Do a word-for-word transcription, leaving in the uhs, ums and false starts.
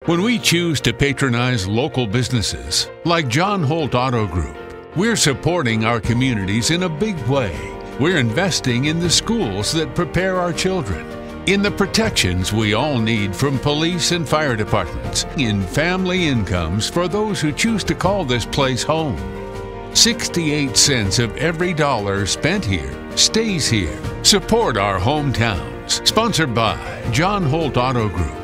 When we choose to patronize local businesses like John Holt Auto Group, we're supporting our communities in a big way. We're investing in the schools that prepare our children, in the protections we all need from police and fire departments, in family incomes for those who choose to call this place home. sixty-eight cents of every dollar spent here stays here. Support our hometowns. Sponsored by John Holt Auto Group.